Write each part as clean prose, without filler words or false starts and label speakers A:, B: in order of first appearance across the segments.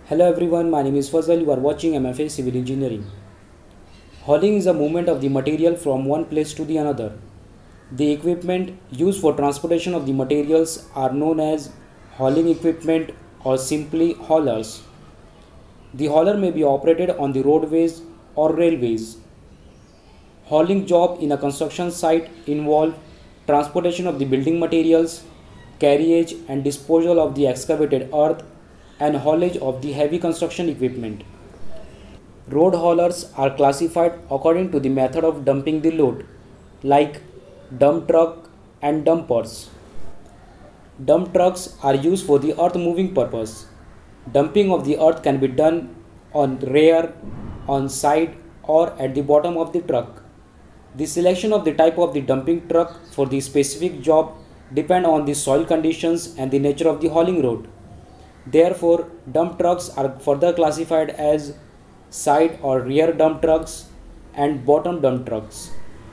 A: Hello everyone, my name is Fazal. You are watching MFA Civil Engineering. Hauling is a movement of the material from one place to the another. The equipment used for transportation of the materials are known as hauling equipment or simply haulers. The hauler may be operated on the roadways or railways. Hauling job in a construction site involve transportation of the building materials, carriage and disposal of the excavated earth, and haulage of the heavy construction equipment. Road haulers are classified according to the method of dumping the load, like dump truck and dumpers. Dump trucks are used for the earth moving purpose. Dumping of the earth can be done on rear, on side, or at the bottom of the truck. The selection of the type of the dumping truck for the specific job depend on the soil conditions and the nature of the hauling road. Therefore, dump trucks are further classified as side or rear dump trucks and bottom dump trucks.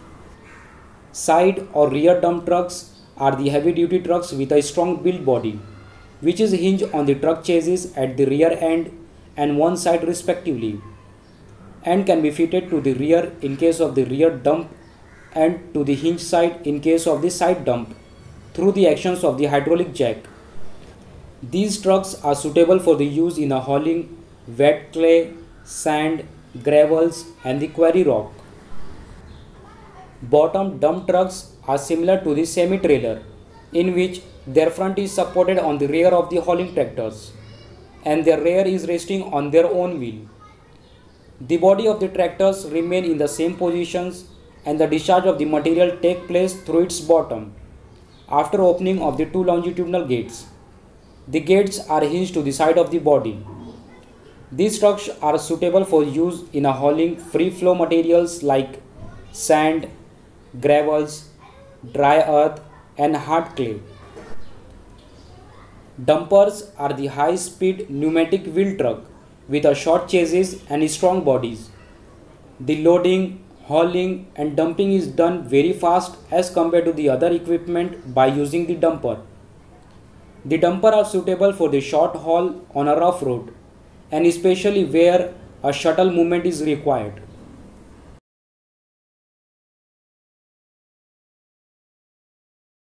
A: Side or rear dump trucks are the heavy duty trucks with a strong built body, which is hinged on the truck chassis at the rear end and one side respectively, and can be fitted to the rear in case of the rear dump and to the hinge side in case of the side dump through the actions of the hydraulic jack. These trucks are suitable for the use in hauling wet clay, sand, gravels and the quarry rock. Bottom dump trucks are similar to the semi-trailer, in which their front is supported on the rear of the hauling tractors and their rear is resting on their own wheel. The body of the tractors remain in the same positions and the discharge of the material take place through its bottom after opening of the two longitudinal gates. The gates are hinged to the side of the body. These trucks are suitable for use in hauling free flow materials like sand, gravels, dry earth and hard clay. Dumpers are the high speed pneumatic wheel truck with a short chassis and strong bodies. The loading, hauling and dumping is done very fast as compared to the other equipment by using the dumper. The dumper are suitable for the short haul on a rough road and especially where a shuttle movement is required.